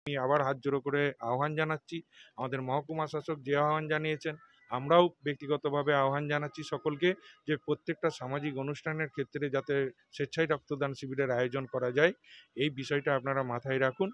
আমি আবার হাত জোড়ো করে আহ্বান জানাচ্ছি, আমাদের মহকুমা শাসক যে আহ্বান জানিয়েছেন আমরাও ব্যক্তিগতভাবে আহ্বান জানাচ্ছি সকলকে, যে প্রত্যেকটা সামাজিক অনুষ্ঠানের ক্ষেত্রে যাতে স্বেচ্ছায় রক্তদান শিবিরের আয়োজন করা যায়, এই বিষয়টা আপনারা মাথায় রাখুন।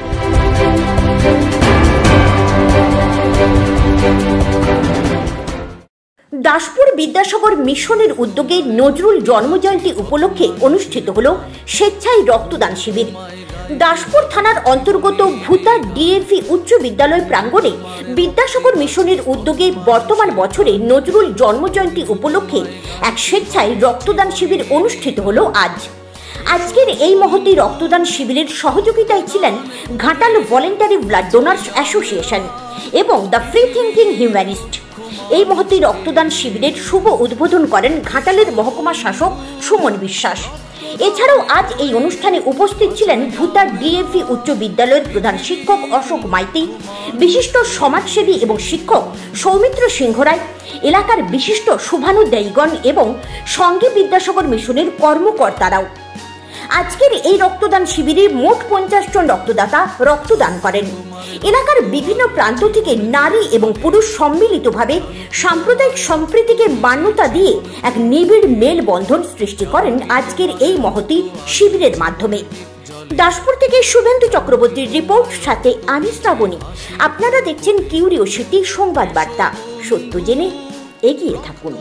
দাসপুর বিদ্যাসাগর মিশনের উদ্যোগে নজরুল জন্মজয়ন্তী উপলক্ষে অনুষ্ঠিত হল স্বেচ্ছায় রক্তদান শিবির। দাসপুর থানার অন্তর্গত ভুতা ডিএভি উচ্চ বিদ্যালয় প্রাঙ্গণে বিদ্যাসাগর মিশনের উদ্যোগে বর্তমান বছরে নজরুল জন্মজয়ন্তী উপলক্ষে এক স্বেচ্ছায় রক্তদান শিবির অনুষ্ঠিত হল আজ। আজকের এই মহতী রক্তদান শিবিরের সহযোগিতায় ছিলেন Ghatal voluntary blood donors association এবং দ্য ফ্রি থিঙ্কিং হিউম্যানিস্ট। এই মহতী রক্তদান শিবিরের শুভ উদ্বোধন করেন ঘাটালের মহকুমা শাসক সুমন বিশ্বাস। এছাড়াও আজ এই অনুষ্ঠানে উপস্থিত ছিলেন ভুতা ডিএভি উচ্চ বিদ্যালয়ের প্রধান শিক্ষক অশোক মাইতি, বিশিষ্ট সমাজসেবী এবং শিক্ষক সৌমিত্র সিংহ রায়, এলাকার বিশিষ্ট শুভানুধ্যায়ীগণ এবং সঙ্গে বিদ্যাসাগর মিশনের কর্মকর্তারাও। আজকের এই রক্তদান শিবিরে মোট 50 জন রক্তদাতা রক্তদান করেন। এলাকার বিভিন্ন প্রান্ত থেকে নারী এবং পুরুষ সম্মিলিতভাবে সাম্প্রদায়িক সম্প্রীতিকে মান্যতা দিয়ে এক নিবিড় মেলবন্ধন সৃষ্টি করেন আজকের এই মহতী শিবিরের মাধ্যমে। দাসপুর থেকে শুভেন্দু চক্রবর্তীর রিপোর্ট, সাথে আমি শ্রাবণী। আপনারা দেখছেন কিউরিওসিটি সংবাদ বার্তা, সত্য জেনে এগিয়ে থাকুন।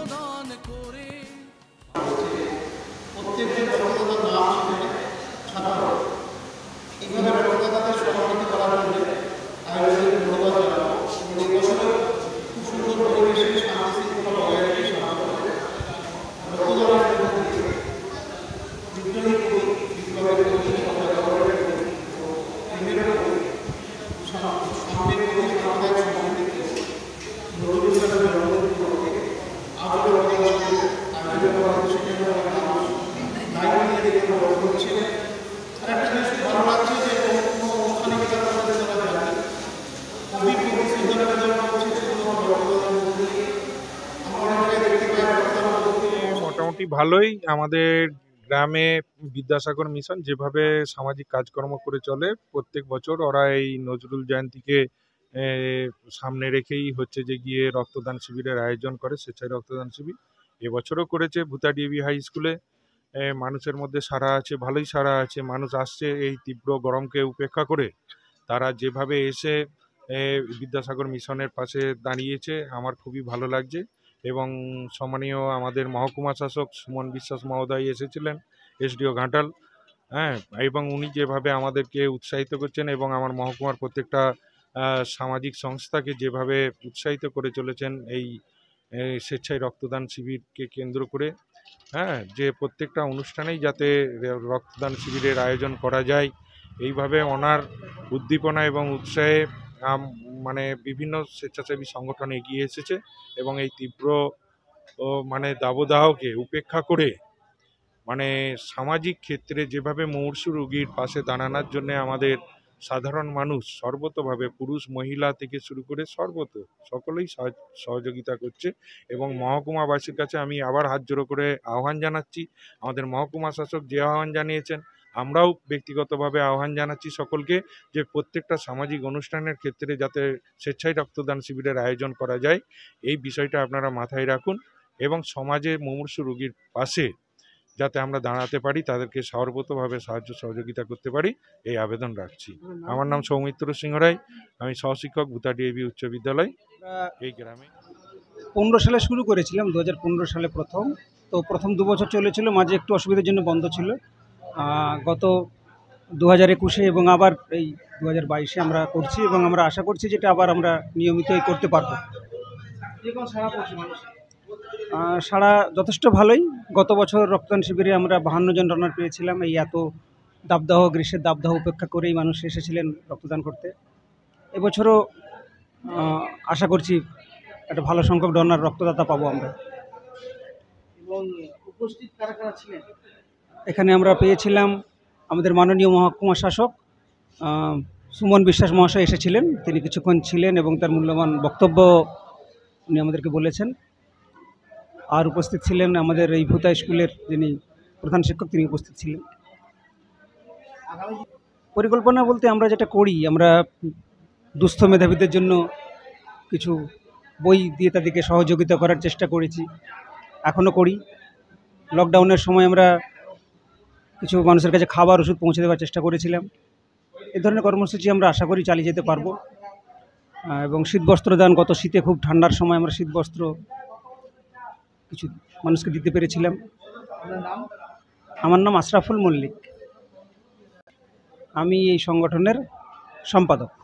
মোটামুটি ভালোই। আমাদের গ্রামে বিদ্যাসাগর মিশন যেভাবে সামাজিক কাজকর্ম করে চলে, প্রত্যেক বছর ওরা এই নজরুল জয়ন্তীকে সামনে রেখেই হচ্ছে যে গিয়ে রক্তদান শিবিরের আয়োজন করে, স্বেচ্ছায় রক্তদান শিবির এবছরও করেছে ভুতা ডিএভি হাই স্কুলে। মানুষের মধ্যে সাড়া আছে, ভালোই সাড়া আছে, মানুষ আসছে এই তীব্র গরমকে উপেক্ষা করে। তারা যেভাবে এসে বিদ্যাসাগর মিশনের পাশে দাঁড়িয়েছে আমার খুবই ভালো লাগছে। এবং সম্মানীয় আমাদের মহকুমা শাসক সুমন বিশ্বাস মহোদয় এসেছিলেন, এসডিও ঘাটাল, এবং উনি যেভাবে আমাদেরকে উৎসাহিত করছেন এবং আমার মহকুমার প্রত্যেকটা সামাজিক সংস্থাকে যেভাবে উৎসাহিত করে চলেছেন এই স্বেচ্ছায় রক্তদান শিবিরকে কেন্দ্র করে, যে প্রত্যেকটা অনুষ্ঠানেই যাতে রক্তদান শিবিরের আয়োজন করা যায়, এইভাবে ওনার উদ্দীপনা এবং উৎসাহে মানে বিভিন্ন স্বেচ্ছাসেবী সংগঠন এগিয়ে এসেছে এবং এই তীব্র দাবদাহকে উপেক্ষা করে সামাজিক ক্ষেত্রে যেভাবে মুমূর্ষু রোগীর পাশে দাঁড়ানোর জন্য আমাদের সাধারণ মানুষ সর্বতোভাবে পুরুষ মহিলা থেকে শুরু করে সকলেই সহযোগিতা করছে। এবং মহকুমাবাসীর কাছে আমি আবার হাত জোড়ো করে আহ্বান জানাচ্ছি, আমাদের মহকুমা শাসক যে আহ্বান জানিয়েছেন আমরাও ব্যক্তিগতভাবে আহ্বান জানাচ্ছি সকলকে, যে প্রত্যেকটা সামাজিক অনুষ্ঠানের ক্ষেত্রে যাতে স্বেচ্ছায় রক্তদান শিবিরের আয়োজন করা যায়, এই বিষয়টা আপনারা মাথায় রাখুন এবং সমাজে মুমূর্ষু রোগীর পাশে যাতে আমরা দাঁড়াতে পারি, তাদেরকে সর্বতোভাবে সাহায্য সহযোগিতা করতে পারি, এই আবেদন রাখছি। আমার নাম সৌমিত্র সিংহ রায়, আমি সহশিক্ষক ভুতা ডিএভি উচ্চ বিদ্যালয় এই গ্রামে। 15 সালে শুরু করেছিলাম, 2015 সালে প্রথম 2 বছর চলেছিল, মাঝে একটু অসুবিধার জন্য বন্ধ ছিল। গত 2021-এ এবং আবার এই 2022-এ আমরা করছি এবং আমরা আশা করছি যেটা আবার আমরা নিয়মিতই করতে পারবো। সারা যথেষ্ট ভালোই। গত বছর রক্তদান শিবিরে আমরা 52 জন ডোনার পেয়েছিলাম। এই এত দাবদাহ, গ্রীষ্মের দাবদাহ উপেক্ষা করেই মানুষ এসেছিলেন রক্তদান করতে। এবছরও আশা করছি একটা ভালো সংখ্যক ডোনার রক্তদাতা পাবো আমরা। এবং উপস্থিত কারা কারা ছিলেন এখানে আমরা পেয়েছিলাম, আমাদের মাননীয় মহকুমা শাসক সুমন বিশ্বাস মহাশয় এসেছিলেন, তিনি কিছুক্ষণ ছিলেন এবং তার মূল্যবান বক্তব্য উনি আমাদেরকে বলেছেন। আর উপস্থিত ছিলেন আমাদের এই ভুতা স্কুলের যিনি প্রধান শিক্ষক, তিনি উপস্থিত ছিলেন। পরিকল্পনা বলতে আমরা যেটা করি, আমরা দুস্থ মেধাবীদের জন্য কিছু বই দিয়ে তাদেরকে সহযোগিতা করার চেষ্টা করেছি, এখনও করি। লকডাউনের সময় আমরা কিছু মানুষের কাছে খাবার ওষুধ পৌঁছে দেওয়ার চেষ্টা করেছিলাম। এ ধরনের কর্মসূচি আমরা আশা করি চালিয়ে যেতে পারবো। এবং শীতবস্ত্র দান, গত শীতে খুব ঠান্ডার সময় আমরা শীতবস্ত্র কিছু মানুষকে দিতে পেরেছিলাম। আমার নাম আশরাফুল মল্লিক, আমি এই সংগঠনের সম্পাদক।